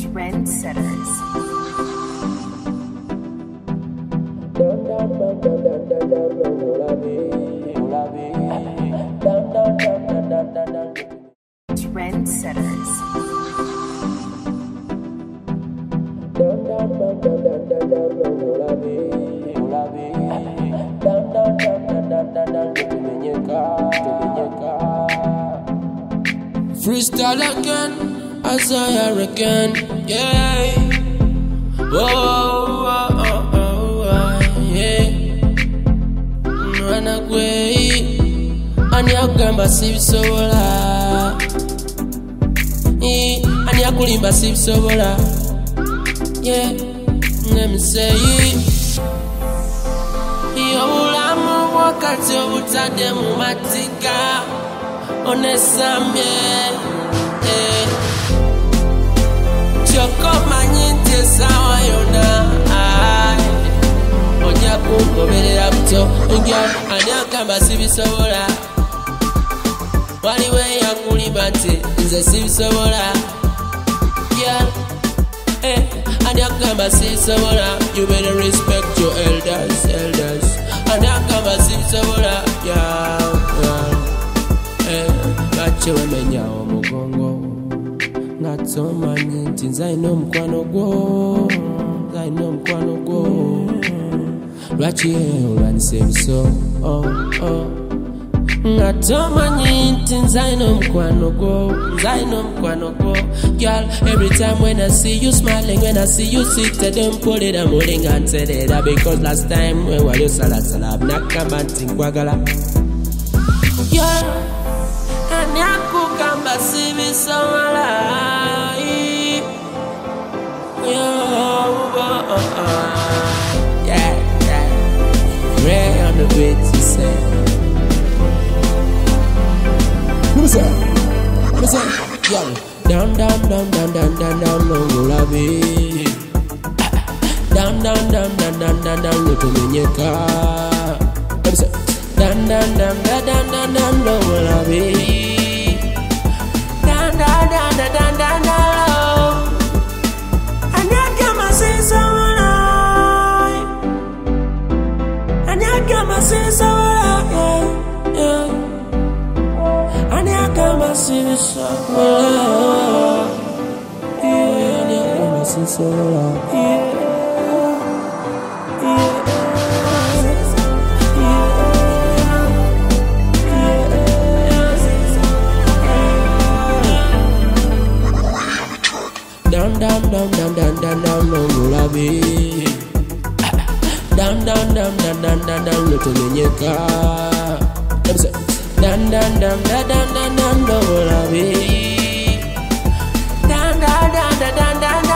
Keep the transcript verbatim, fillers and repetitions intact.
Trendsetters. Trendsetters. Freestyle again, as I reckon, yeah. Whoa, oh, oh, oh, oh, yeah. Run away, and you gamba sibisobola. Eh, and you kulimba sibisobola. Yeah, let me say it. Yobulamu wakati obutadde mu matika. Onesame, eh. Choko manyinte sawa yona, ay. Onya kungoberera buto, girl, anyakamba sibisobola. Waliwe yakulimba nti nze sibisobola. Girl, eh, anyakamba sibisobola. You better respect your elders, elders. Anyakamba sibisobola, yeah, yeah. Bache wemenya omugongo ngatomanyi nti nzaina omukwano gwo nzaina omukwano gwo lwaki olwanisa ebiso oh, oh. Ngatomanyi nti nzaina omukwano gwo nzaina omukwano gwo. Girl, every time when I see you smiling, when I see you seated and pull it and rolling and tell it, because last time when wali osala sala nakamba nti nkwagala. Yeah, anyakugamba sibisobola. Yeah, yeah. Ray on the beat, you say. Let me say, let me say, yo. Down, down, down, down, down, down, down, long love it. Down, down, down, down, down, down, down, little minyeka. Let me say, down, down, down, down, down, down, down, long love it. Down, down, down, down, down, down, down. And I got my sense of life. And I got my sense of life. Yeah. And I got my sense of life. Yeah. And I got my sense of life. Yeah. Down, down, down, down, down, down, down, long love it. Down, down, down, down, down, down, down, little minyeka. Let me say, down, down, down, down, down, down, down, long love it. Down, down, down, down, down, down.